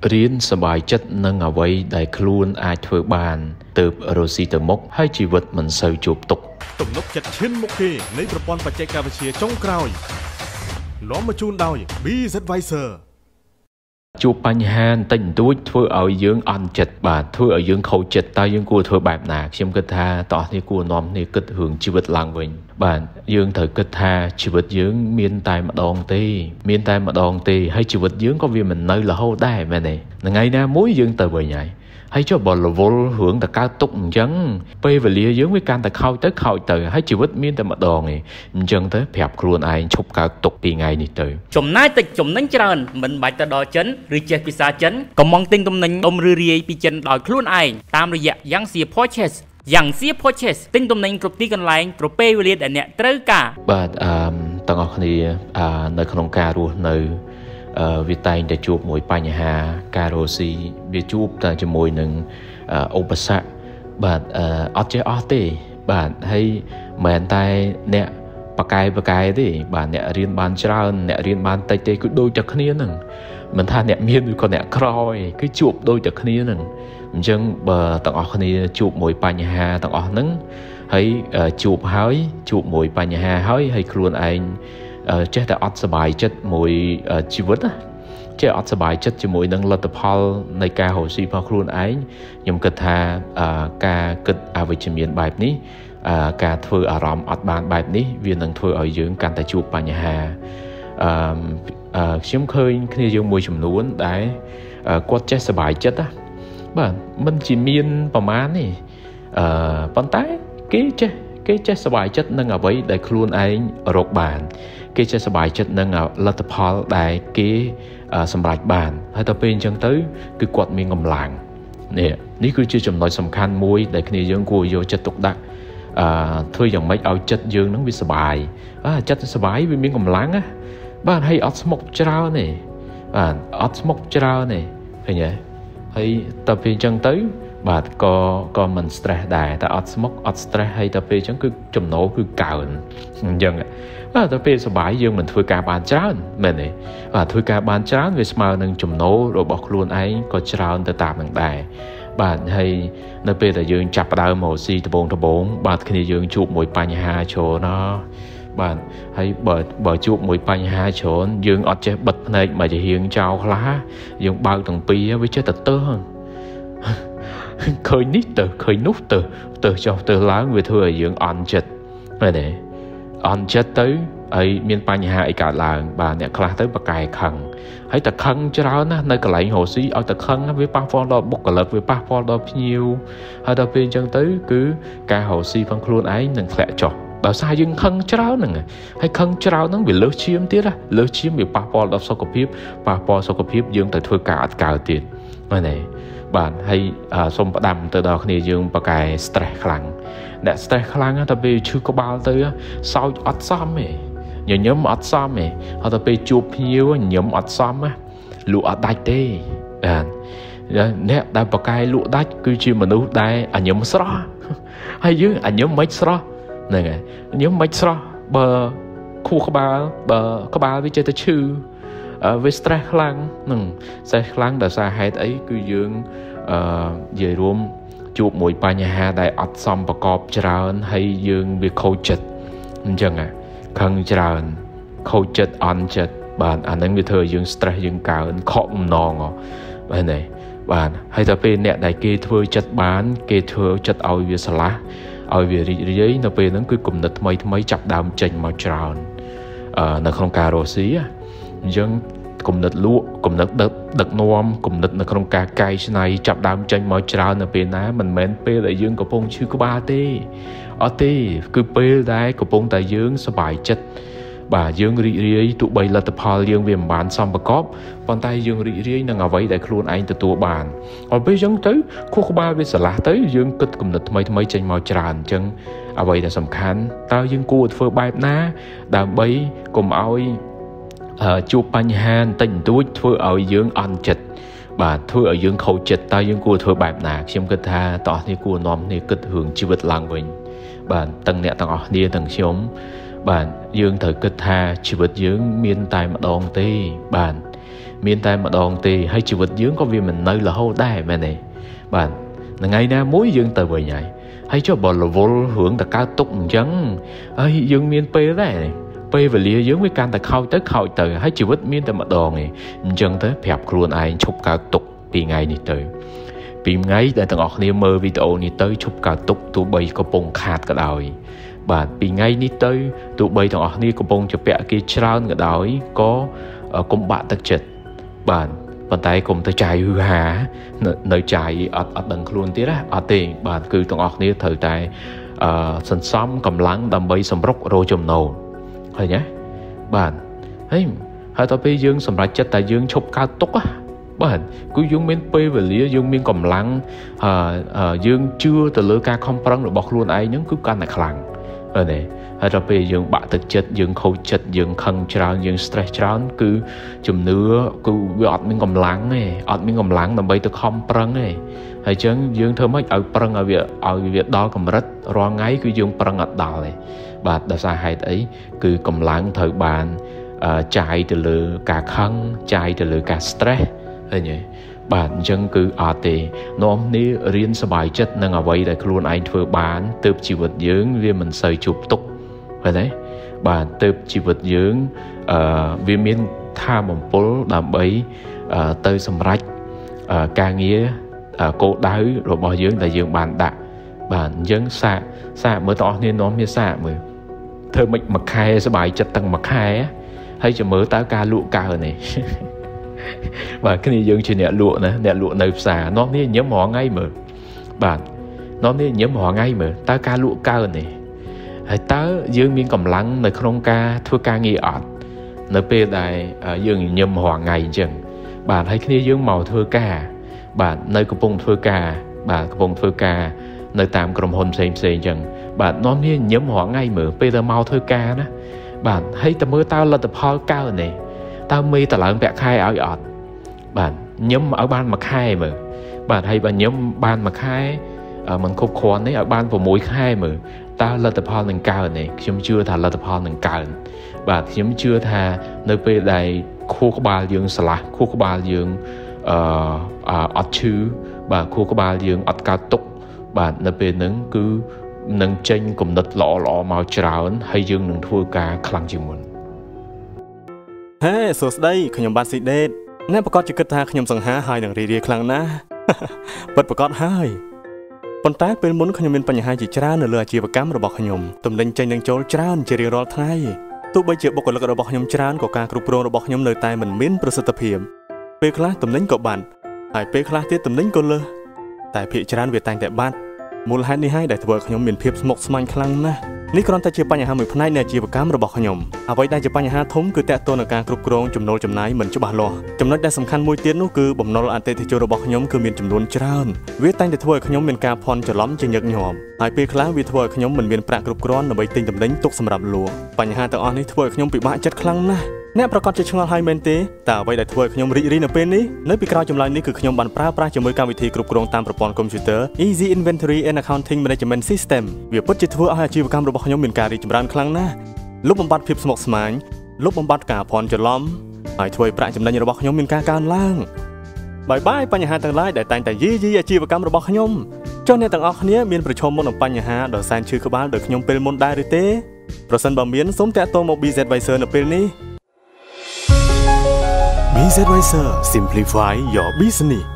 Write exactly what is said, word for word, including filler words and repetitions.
រៀនសប្បាយចិត្តនឹងអ្វីដែលខ្លួនអាចធ្វើបានទើបរស់ស៊ីទៅមុខហើយជីវិតមិនសូវជួបទុក្ខទំនុកចិត្តឈានមុខគេនៃប្រព័ន្ធបច្ចេកវិទ្យាចុងក្រោយនាំមកជូនដោយ ប៊ី ហ្សេដ Advisor ជួបបញ្ហាបន្តិចបន្តួចធ្វើឲ្យយើងអន់ចិត្តបាទធ្វើឲ្យយើងខូចចិត្តតើយើងគួរធ្វើបែបណាខ្ញុំគិតថាតោះនេះគួរនាំគ្នាគិតរឿងជីវិតឡើងវិញបាទយើងត្រូវគិតថាជីវិតយើងមានតែម្ដងទេមានតែម្ដងទេហើយជីវិតយើងក៏វាមិននៅរហូតដែរមែនទេថ្ងៃណាមួយយើងទៅវិញហើយហើយចុះបើរវល់រឿងតកើតទុកអញ្ចឹងពេលវេលាយើងវាកាន់តែខោចទៅខោចទៅហើយជីវិតមានតែម្ដងឯងអញ្ចឹងទៅប្រាប់ខ្លួនឯងឈប់កើតទុកពីថ្ងៃនេះទៅចំណាយតិចចំណេញច្រើនមិនបាច់ទៅដល់ចិនឬចេះភាសាចិនកំងទិញទំនិញដុំរឿរាយពីចិនដោយខ្លួនឯងតាមរយៈ Yangxia Purchase Yangxia Purchase ទិញទំនិញគ្រប់ទីកន្លែងប្រពេលវេលាដែលអ្នកត្រូវការបាទអឺទាំងអស់គ្នាអឺនៅក្នុងការរស់នៅអឺវាតែងតែជួបមួយបញ្ហាការរស់ស៊ីវាជួបតែជាមួយនឹងឧបសគ្គបាទអឺអត់ចេះអស់ទេបាទហើយមិនតែអ្នកបកកាយបកកាយទេបាទអ្នករៀនបានច្រើនអ្នករៀនបានតិចទេគឺដូចតែគ្នាហ្នឹងមិនថាអ្នកមានឬក៏អ្នកក្រឯងគឺជួបដូចតែគ្នាហ្នឹងអញ្ចឹងបើទាំងអស់គ្នាជួបមួយបញ្ហាទាំងអស់ហ្នឹងហើយជួបហើយជួបមួយបញ្ហាហើយហើយខ្លួនឯងចេះតែអត់សុបាយចិត្តមួយជីវិតណាចេះអត់សុបាយចិត្តជាមួយនឹងលទ្ធផលនៃការរស់ស៊ីរបស់ខ្លួនឯងខ្ញុំគិតថាការគិតអវិជ្ជមានបែបនេះការធ្វើអារម្មណ៍អត់បានបែបនេះវានឹងធ្វើឲ្យយើងកាន់តែជួបបញ្ហាអឺខ្ញុំឃើញគ្នាយើងមួយចំនួនដែលគាត់ចេះសុបាយចិត្តណាបាទមិនជាមានប្រមាណទេអឺប៉ុន្តែគេចេះគេចេះសុបាយចិត្តនឹងអ្វីដែលខ្លួនឯងរកបានគេចេះសុបាយចិត្តនឹងលទ្ធផលដែលគេសម្រេចបានហើយដល់ពេលអញ្ចឹងទៅគឺគាត់មានកម្លាំងនេះនេះគឺជាចំណុចសំខាន់មួយដែលគ្នាយើងគួរយកចិត្តទុកដាក់អឺធ្វើយ៉ាងម៉េចឲ្យចិត្តយើងនឹងវាសុបាយអើចិត្តសុបាយវាមានកម្លាំងណាបាទហើយអត់ស្មុគច្រើនទេបាទអត់ស្មុគច្រើនទេឃើញទេហើយដល់ពេលអញ្ចឹងទៅបាទក៏ក៏មិន stress ដែរតែអត់ស្មុគអត់ stress ហើយដល់ពេលអញ្ចឹងគឺចំណូលគឺកើនអញ្ចឹងបាទដល់ពេលសុបាយយើងមិនធ្វើការបានច្រើនមែនទេបាទធ្វើការបានច្រើនវាស្មើនឹងចំណូលរបស់ខ្លួនឯងក៏ច្រើនទៅតាមនឹងដែរបាទហើយនៅពេលដែលយើងចាប់ផ្ដើមមកស៊ីដបងដបងបាទគ្នាយើងជួបមួយបញ្ហាច្រើនណាបាទហើយបើបើជួបមួយបញ្ហាច្រើនយើងអត់ចេះបិទភ្នែកមកជារៀងចោលខ្លះយើងបើកទាំងពីរវាចេះតែទៅឃើញនេះទៅឃើញនោះទៅទៅចុះទៅឡើងវាធ្វើឲ្យយើងអន់ចិត្តមែនទេអន់ចិត្តទៅហើយមានបញ្ហាអីកើតឡើងបាទអ្នកខ្លះទៅបកកែខឹងហើយតែខឹងច្រើនណាស់នៅកន្លែងរស់ស៊ីឲ្យតែខឹងវាប៉ះពាល់ដល់បុគ្គលិកវាប៉ះពាល់ដល់ភ្ញៀវហើយដល់ពេលអញ្ចឹងទៅគឺការរស់ស៊ីផងខ្លួនឯងនឹងធ្លាក់ចុះដោយសារយើងខឹងច្រើនហ្នឹងហើយខឹងច្រើនហ្នឹងវាលើសឈាមទៀតណាលើសឈាមវាប៉ះពាល់ដល់សុខភាពប៉ះពាល់សុខភាពយើងទៅធ្វើការអត់កើតទៀតមែនទេបាទហើយសូមផ្ដាំទៅដល់គ្នាយើងបកកែ stress ខ្លាំងអ្នក stress ខ្លាំងតែពេលឈឺក្បាលទៅសោចអត់សមទេញញឹមអត់សមទេហើយទៅពេលជួបភ្ញៀវញញឹមអត់សមណាលក់អត់ដាច់ទេបាទអ្នកដែលបកកែលក់ដាច់គឺជាមនុស្សដែលអញញឹមស្រស់ហើយយើងអញញឹមមិនស្រស់ហ្នឹងហើយញញឹមមិនស្រស់បើខួរក្បាលបើក្បាលវាចេះតែឈឺវា stress ខ្លាំងហ្នឹង stress ខ្លាំងដោយសារហេតុអីគឺយើងអឺនិយាយរួមជួបមួយបញ្ហាដែលអត់សមប្រកបច្រើនហើយយើងវាខូចចិត្តអញ្ចឹងខឹងច្រើនខូចចិត្តអន់ចិត្តបាទអាហ្នឹងវាធ្វើឲ្យយើង stress យើងកើនខកបំណងបាទនេះបាទហើយដល់ពេលអ្នកដែលគេធ្វើចិត្តបានគេធ្វើចិត្តឲ្យវាស្រឡះឲ្យវារីករាយនៅពេលហ្នឹងគឺគំនិតថ្មីថ្មីចាប់ដើមចេញមកច្រើនអឺនៅក្នុងការរស់ស៊ីអញ្ចឹងគំនិតលក់គំនិតដឹកដឹកនាំគំនិតនៅក្នុងការកែច្នៃចាប់ដើមចេញមកច្រើននៅពេលណាមិនមែនពេលដែលយើងកំពុងឈឺក្បាលទេអត់ទេគឺពេលដែលកំពុងតែយើងសប្បាយចិត្តបាទយើងរីករាយទោះបីលទ្ធផលយើងវាមិនបានសមប្រកបប៉ុន្តែយើងរីករាយនឹងអ្វីដែលខ្លួនឯងទទួលបានហើយពេលអញ្ចឹងទៅខួរក្បាលវាស្រឡះទៅយើងគិតគំនិតថ្មីថ្មីចេញមកច្រើនអញ្ចឹងអ្វីដែលសំខាន់តើយើងគួរធ្វើបែបណាដើម្បីកុំឲ្យជួបបញ្ហាបន្តិចបន្តួចធ្វើឲ្យយើងអន់ចិត្តបាទធ្វើឲ្យយើងខូចចិត្តតើយើងគួរធ្វើបែបណាខ្ញុំគិតថាតោះនេះគួរនាំគ្នាគិតរឿងជីវិតឡើងវិញបាទទាំងអ្នកទាំងអស់គ្នាទាំងខ្ញុំបាទយើងត្រូវគិតថាជីវិតយើងមានតែម្ដងទេបាទ miền tai mà đòn tì hay chịu vật dưỡng có vì mình nơi là hô đai mẹ này bạn là ngày nào mối dương tới bởi nhảy hay cho bỏ là vô hưởng ta cao túc chẳng ấy dương miền pê đấy pê về lìa dưỡng với can ta khâu tới khâu tới hay chịu vật miền tai mà đòn này chẳng tới phẹp luôn ai chụp cao túc vì ngày này tới vì ngày để tầng học niệm mơ video này tới chụp cao túc tụ bay có bông khát cả đời bạn vì ngay ní tới tụ bay thằng ở ní có bông cho bẹ kia tràn cái đó có công bạn特chất bạn bàn tay cùng tới chạy hư hà nơi chạy ở ở đằng luôn tí đó ở tiền bạn cứ thằng ở ní thời tại sân xóm cầm lắng đầm bay sầm rốc rồi chùm nầu thôi nhé bạn hey hai tao bây dương sầm rạch chất tại dương chụp cao tốc á bạn cứ dương miên pê về lý dương miên cầm lắng dương chưa từ lứa ca không prăng được bọc luôn ai những cứ can là khẳng ở này hay là bây giờ bạn thực chất dương khâu chất dương khăn tràn dương stress tràn cứ chùm nữa cứ ọt mình cầm lắng này ọt mình cầm lắng làm bây tôi không prăng này hay chăng dương thơm hết ở prăng ở việc ở việc đó cầm rất ro ngay cứ dương prăng ở đảo này bạn đã sai hay ấy cứ cầm lắng thời bạn chạy từ lứa cả khăn chạy từ lứa cả stress hay nhỉ bạn chân cứ ở tề nó ní riêng sờ bài chất năng ở vậy để luôn anh vừa bán từ chỉ vật dưỡng vì mình xây chụp tục phải đấy bạn từ chỉ vật dưỡng vì miền tham một phố làm bấy tới sầm rách ca nghĩa cô đáo rồi bao dưỡng là dưỡng bạn đã bạn dưỡng xa xa mới tỏ nên nó mới xa mới thơ mịch mặc hai sờ bài chất tăng mặc hai á hay cho mới tao ca lụa cao này và cái này dương chỉ nẹt lụa nè nẹt lụa nơi xà nó nên nhớ mỏ ngay mà bạn nó nên nhớ mỏ ngay mà ta ca lụa cao này hay ta dương miếng cầm lắng nơi không ca thua ca nghi ọt nơi pe đại dương nhớ mỏ ngày chừng bạn hay cái này dương màu thua ca bạn nơi cái bông thua ca bạn cái bông thua ca nơi tạm cầm hồn xem xem chừng bạn nó nên nhớ mỏ ngay mà pe ta màu thua ca đó bạn hay ta mới tao là tập ho cao này tao mi ta lợn bẹt khai ở ọt bạn nhóm ở ban mặt hai mà bạn hay bạn nhóm ban mặt hai ở mình khúc khoan đấy ở ban vào mũi hai mà ta là tập ho nâng cao này chúng chưa thà là tập ho nâng cao bạn chúng chưa thà nơi về đây khu có ba dương sả khu có ba dương ọt chư và khu có ba dương ọt cao túc bạn nơi về nâng cứ nâng tranh cùng nứt lọ lọ màu trào hay dương nâng thua cả khăn chịu muốn hey số đây khởi nhầm ban sĩ đê nèประกอบจะกระทาขยมสังหาหายดังเรียครั้งนะเปิดประกอบหายปนตาเป็นมุนขยมเป็นปัญหาจิตราเนื้อเลือจีบกรรมระบบขยมตุ่มเล่นใจยังโจลจานจะเรียรอไทยตู้ใบเจ็บบุกหลักระบบขยมจานกับการกรุบโปรระบบขยมเนื้อตายเหมือนมิ้นประสิทธิเพียมเปคลาตุ่มเล่นกับบันหายเปคลาที่ตุ่มเล่นก็เลยแต่เพียจานเวียดแต่งแต่บ้านมูลหายนี่ให้ได้ตัวขยมเหมือนเพียบสมกสมัยครั้งนะนี่กรอนแต่เจ็บปัญหาเหมือนพนัยในจีบกรรมระบบขยมเอาไว้ได้จะปัญหาทุ่มคือแต่ตัวในการกรุบกรองจุ่มโนจุ่มไหนเหมือนจุบาลอจำนวนได้สำคัญมวยเตี้ยนู้คือบ่มนอลอันเตติโจระบบขยมคือมีจำนวนจราวนเวียตั้งแต่ถ้วยขยมเป็นการพรจะล้อมจะยักหยอบหายไปคล้ายวิถ้วยขยมเหมือนเป็นปรากรุบกรอนในใบติงตำเล้งตกสำหรับลัวปัญหาแต่อันนี้ถ้วยขยมปีบ้าจัดครั้งนะแน่ประกอบจะชงไฮเมนเตแต่ไว้ได้ถ้วยขยมรีรีในเป็นนี้เนื้อปีกราวจำลายนี้คือขยมบันปราปราจะมือการวิธีกรุบกรองตามประปอนคอมพิวเตอร์ Easy Inventory and Accounting Management System เวียบปัจจุบันอาชีพกรรมระบบขยมเป็นการรีจำรันครั้งนะลบบำบัดเพียบสมองสมานลบบำบัดกาพรจะล้อมหายถ้วยประจำในระบบขยมเป็นการการล่างบายบายปัญหาต่างหลายได้แต่งแต่ยี่ยี่อาชีพกรรมระบบขยมเจ้าในต่างออกนี้มีประชมมนต์ปัญหาโดยสารชื่อกบาลโดยขยมเป็นมนต์ได้หรือเต้ประสันบะเมียนสมแต่ตัวโมบีเซตไวเซอร์ในเป็นนี้บี เซด Advisor Simplify Your Business